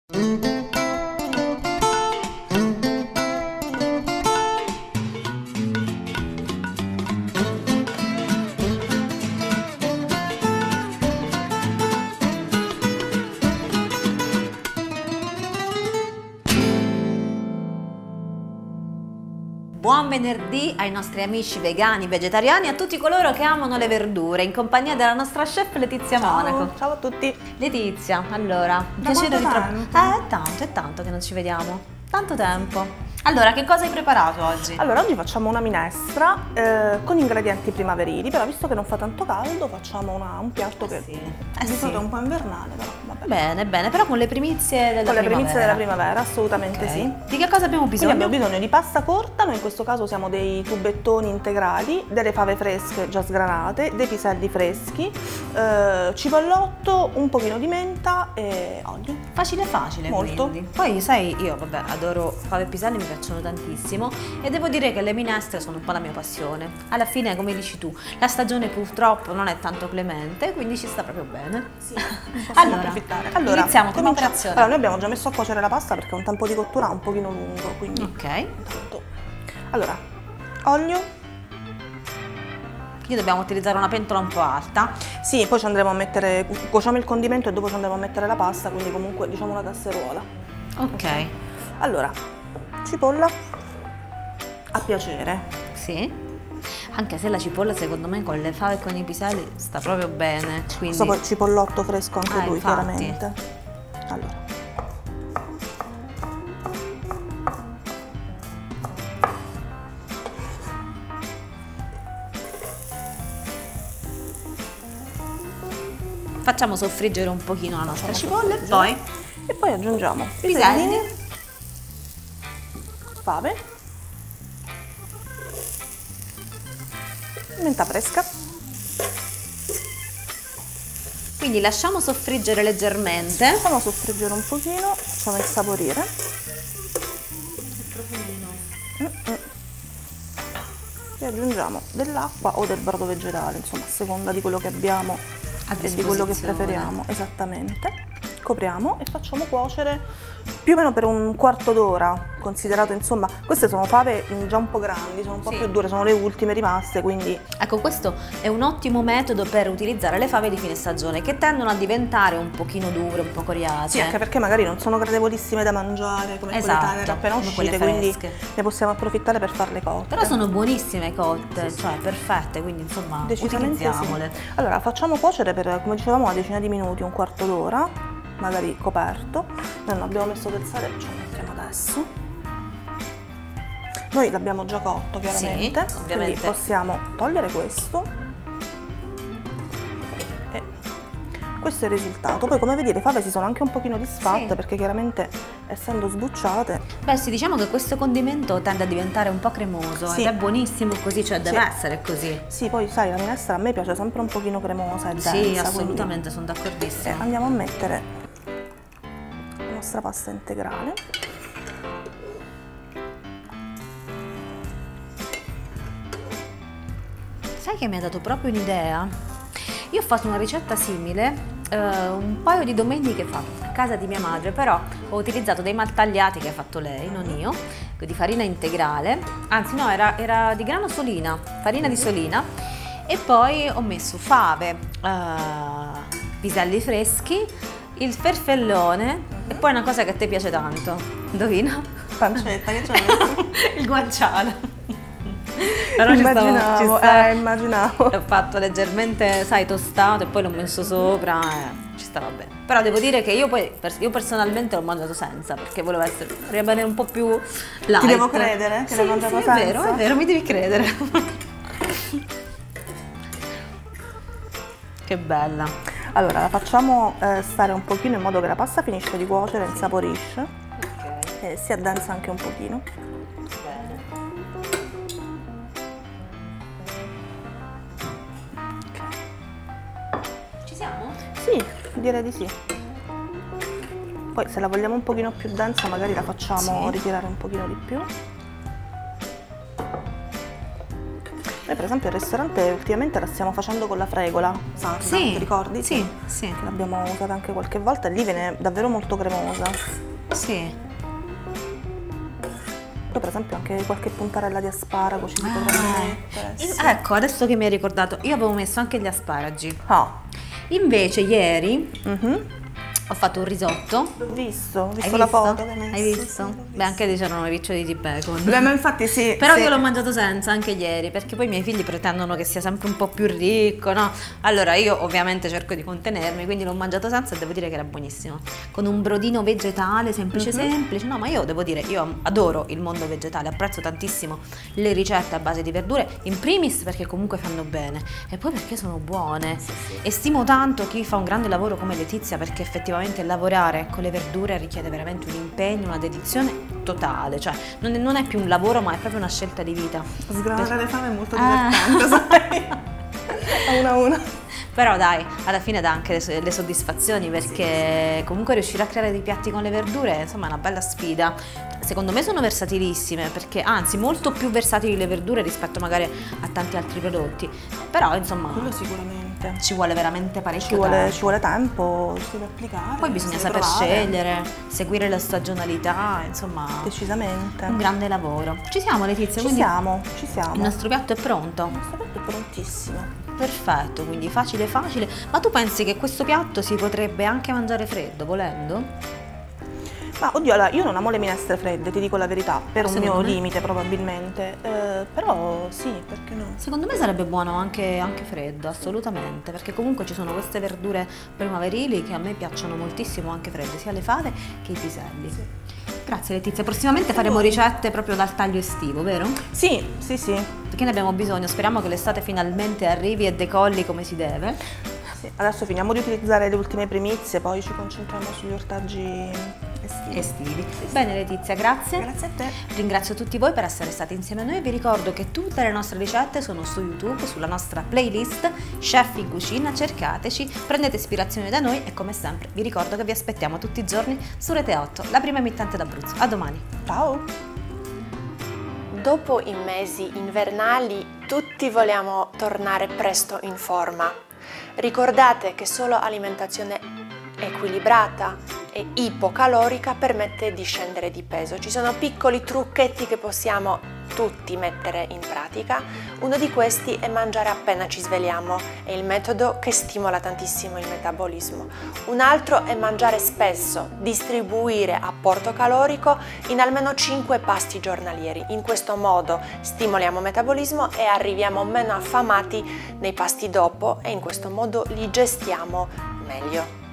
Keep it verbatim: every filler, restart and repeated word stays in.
Buon venerdì ai nostri amici vegani, vegetariani e a tutti coloro che amano le verdure, in compagnia della nostra chef Letizia Ciao, Monaco. ciao a tutti. Letizia, allora, Da piacere quanto ritrovare. Eh, è tanto, è tanto che non ci vediamo. Tanto tempo. Allora, che cosa hai preparato oggi? Allora, oggi facciamo una minestra eh, con ingredienti primaverili, però visto che non fa tanto caldo facciamo una, un piatto che sì. eh, Eh di sì. solito è un po' invernale, però vabbè. Bene, bene, però con le primizie della Con le primavera. primizie della primavera, assolutamente Ok. sì. Di che cosa abbiamo bisogno? Quindi abbiamo bisogno di pasta corta, noi in questo caso usiamo dei tubettoni integrali, delle fave fresche già sgranate, dei piselli freschi, eh, cipollotto, un pochino di menta e olio. Facile facile, Molto. quindi. Poi sai, io vabbè, adoro fave e piselli, mi piacciono tantissimo e devo dire che le minestre sono un po' la mia passione. Alla fine, come dici tu, la stagione purtroppo non è tanto clemente, quindi ci sta proprio bene. Sì, Allora, approfittare. Allora, iniziamo con comincia- l'operazione. Allora, noi abbiamo già messo a cuocere la pasta perché ha un tempo di cottura un pochino lungo, quindi Ok, intanto. Allora, olio. quindi dobbiamo utilizzare una pentola un po' alta. Sì, poi ci andremo a mettere, cuociamo il condimento e dopo ci andremo a mettere la pasta, quindi comunque diciamo una casseruola. Ok, Allora, cipolla a piacere. sì. Anche se la cipolla secondo me con le fave e con i piselli sta proprio bene. Quindi... Questo poi cipollotto fresco anche Ah, lui, infatti. chiaramente. Allora. Facciamo soffriggere un pochino la nostra cipolla e poi E poi aggiungiamo piselli, piselli, fave, menta fresca. quindi lasciamo soffriggere leggermente. Facciamo soffriggere un pochino, facciamo insaporire. Mm -mm. E aggiungiamo dell'acqua o del brodo vegetale, insomma, a seconda di quello che abbiamo A e di quello che disposizione. preferiamo. Esattamente. Copriamo e facciamo cuocere più o meno per un quarto d'ora, considerato insomma, queste sono fave già un po' grandi, sono un po' Sì. più dure, sono le ultime rimaste, quindi Ecco, questo è un ottimo metodo per utilizzare le fave di fine stagione che tendono a diventare un pochino dure, un po' coriacee. sì, anche perché magari non sono gradevolissime da mangiare come Esatto, quelle tane appena come uscite, quelle quindi fresche. ne possiamo approfittare per farle cotte. Però sono buonissime cotte, cioè perfette, quindi insomma Decisamente sì. utilizziamole. Allora, facciamo cuocere per, come dicevamo, una decina di minuti, un quarto d'ora, magari coperto. Noi non abbiamo messo del sale, ce lo mettiamo adesso. Noi l'abbiamo già cotto, chiaramente, Sì, quindi ovviamente. possiamo togliere questo. E questo è il risultato. Poi, come vedi, le fave si sono anche un pochino disfatte, Sì. perché chiaramente, essendo sbucciate, Beh sì, diciamo che questo condimento tende a diventare un po' cremoso Sì. ed è buonissimo così, cioè deve Sì. essere così. sì, poi sai, la minestra a me piace sempre un pochino cremosa e densa. Sì, quindi- assolutamente, sono E d'accordissimo. andiamo a mettere la nostra pasta integrale. Sai che mi ha dato proprio un'idea? Io ho fatto una ricetta simile eh, un paio di domeniche fa a casa di mia madre, però ho utilizzato dei maltagliati che ha fatto lei, non io, di farina integrale, anzi no, era, era di grano solina, farina di solina, e poi ho messo fave, eh, piselli freschi, il ferfellone e poi una cosa che a te piace tanto, indovina? Pancetta, che c'è? Il guanciale. Però ci stavo- Immaginavo, ci sta- eh, immaginavo. L'ho fatto leggermente, sai, tostato e poi l'ho messo sopra e ci stava bene. Però devo dire che io poi, pers- io personalmente l'ho mangiato senza, perché volevo essere, rimanere un po' più light. Ti devo credere che Sì, l'hai mangiato sì, senza? è vero, è vero, mi devi credere. Che bella. Allora, la facciamo eh, stare un pochino in modo che la pasta finisce di cuocere, insaporisce Ok, e si addensa anche un pochino. bene. Ci siamo? Sì, direi di sì. Poi se la vogliamo un pochino più densa magari la facciamo Sì. ritirare un pochino di più. Noi per esempio il ristorante ultimamente la stiamo facendo con la fregola sarda, Sì, ti ricordi? sì, sì. L'abbiamo usata anche qualche volta e lì viene davvero molto cremosa. Sì. Poi per esempio anche qualche puntarella di asparago ci si potrebbe mettere. In- Sì. Ecco, adesso che mi hai ricordato, io avevo messo anche gli asparagi. Ah. Invece ieri Mhm. ho fatto un risotto. L'ho visto, ho visto Hai la visto? foto che hai messo. Hai visto? Sì, l'ho Beh, anche lì c'erano i riccioli di bacon. Beh, ma infatti sì. Però sì. io l'ho mangiato senza anche ieri, perché poi i miei figli pretendono che sia sempre un po' più ricco, no? Allora io ovviamente cerco di contenermi, quindi l'ho mangiato senza e devo dire che era buonissimo. Con un brodino vegetale, semplice Mhm. semplice. No, ma io devo dire, io adoro il mondo vegetale, apprezzo tantissimo le ricette a base di verdure, in primis perché comunque fanno bene e poi perché sono buone. E stimo tanto chi fa un grande lavoro come Letizia, perché effettivamente lavorare con le verdure richiede veramente un impegno, una dedizione totale, cioè non è, non è più un lavoro ma è proprio una scelta di vita. Sgranare le fame è molto Ah. divertente, sai? A una a una. Però dai, alla fine dà anche le, so- le soddisfazioni, perché comunque riuscire a creare dei piatti con le verdure, insomma, è una bella sfida. Secondo me sono versatilissime, perché anzi molto più versatili le verdure rispetto magari a tanti altri prodotti. Però insomma Quello sicuramente. ci vuole veramente parecchio Ci vuole, tempo. ci vuole tempo, si deve applicare. Poi bisogna si deve saper provare. scegliere, seguire la stagionalità, insomma, Decisamente. un grande lavoro. Ci siamo Letizia, Ci quindi siamo, ci siamo. il nostro piatto è pronto. Il nostro piatto è prontissimo. Perfetto, quindi facile facile. Ma tu pensi che questo piatto si potrebbe anche mangiare freddo, volendo? Ma oddio, allora, io non amo le minestre fredde, ti dico la verità, per un Secondo mio me- limite probabilmente. Eh, però sì, perché no? Secondo me sarebbe buono anche, anche freddo, assolutamente, perché comunque ci sono queste verdure primaverili che a me piacciono moltissimo anche fredde, sia le fave che i piselli. Grazie Letizia, prossimamente Grazie a faremo voi. ricette proprio dal taglio estivo, vero? Sì, sì, sì. Perché ne abbiamo bisogno, speriamo che l'estate finalmente arrivi e decolli come si deve. Sì. Adesso finiamo di utilizzare le ultime primizie, poi ci concentriamo sugli ortaggi estivi. Estivi. Bene Letizia, grazie. Grazie a te. Ringrazio tutti voi per essere stati insieme a noi e vi ricordo che tutte le nostre ricette sono su YouTube, sulla nostra playlist Chef in Cucina, cercateci, prendete ispirazione da noi e come sempre vi ricordo che vi aspettiamo tutti i giorni su Rete otto, la prima emittente d'Abruzzo. A domani! Ciao. Dopo i mesi invernali tutti vogliamo tornare presto in forma. Ricordate che solo alimentazione equilibrata e ipocalorica permette di scendere di peso. Ci sono piccoli trucchetti che possiamo tutti mettere in pratica. Uno di questi è mangiare appena ci svegliamo, è il metodo che stimola tantissimo il metabolismo. Un altro è mangiare spesso, distribuire apporto calorico in almeno cinque pasti giornalieri. In questo modo stimoliamo il metabolismo e arriviamo meno affamati nei pasti dopo e in questo modo li gestiamo meglio.